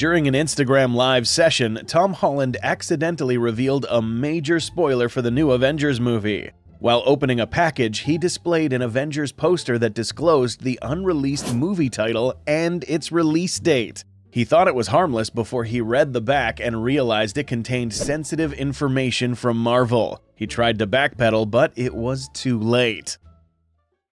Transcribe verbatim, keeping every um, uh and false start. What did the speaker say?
During an Instagram Live session, Tom Holland accidentally revealed a major spoiler for the new Avengers movie. While opening a package, he displayed an Avengers poster that disclosed the unreleased movie title and its release date. He thought it was harmless before he read the back and realized it contained sensitive information from Marvel. He tried to backpedal, but it was too late.